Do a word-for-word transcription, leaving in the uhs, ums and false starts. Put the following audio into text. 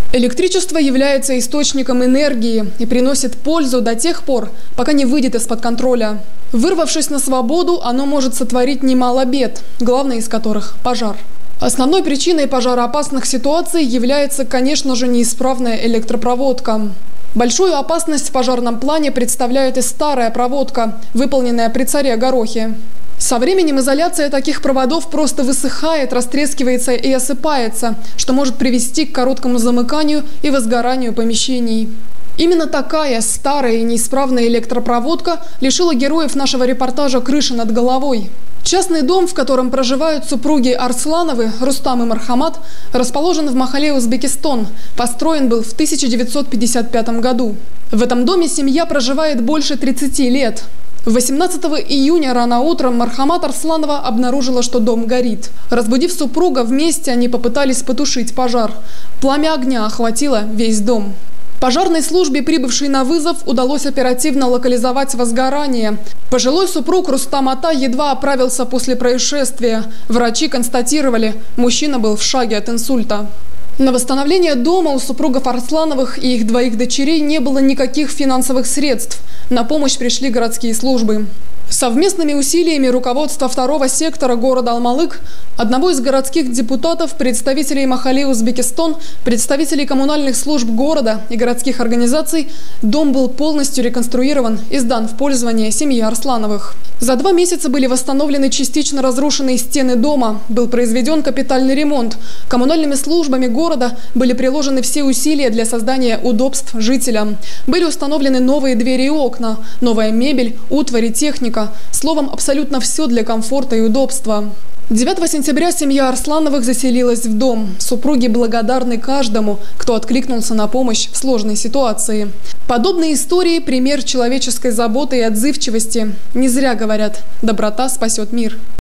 Электричество является источником энергии и приносит пользу до тех пор, пока не выйдет из-под контроля. Вырвавшись на свободу, оно может сотворить немало бед, главной из которых – пожар. Основной причиной пожароопасных ситуаций является, конечно же, неисправная электропроводка. Большую опасность в пожарном плане представляет и старая проводка, выполненная при царе Горохе. Со временем изоляция таких проводов просто высыхает, растрескивается и осыпается, что может привести к короткому замыканию и возгоранию помещений. Именно такая старая и неисправная электропроводка лишила героев нашего репортажа крыши над головой. Частный дом, в котором проживают супруги Арслановы, Рустам и Мархамат, расположен в Махале, Узбекистан. Построен был в тысяча девятьсот пятьдесят пятом году. В этом доме семья проживает больше тридцати лет. восемнадцатого июня рано утром Мархамат Арсланова обнаружила, что дом горит. Разбудив супруга, вместе они попытались потушить пожар. Пламя огня охватило весь дом. Пожарной службе, прибывшей на вызов, удалось оперативно локализовать возгорание. Пожилой супруг Рустам Ата едва оправился после происшествия. Врачи констатировали, мужчина был в шаге от инсульта. На восстановление дома у супругов Арслановых и их двоих дочерей не было никаких финансовых средств. На помощь пришли городские службы. Совместными усилиями руководства второго сектора города Алмалык, одного из городских депутатов, представителей Махали Узбекистан, представителей коммунальных служб города и городских организаций, дом был полностью реконструирован и сдан в пользование семье Арслановых. За два месяца были восстановлены частично разрушенные стены дома, был произведен капитальный ремонт. Коммунальными службами города были приложены все усилия для создания удобств жителям. Были установлены новые двери и окна, новая мебель, утварь и техника. Словом, абсолютно все для комфорта и удобства. девятого сентября семья Арслановых заселилась в дом. Супруги благодарны каждому, кто откликнулся на помощь в сложной ситуации. Подобные истории – пример человеческой заботы и отзывчивости. Не зря говорят: доброта спасет мир.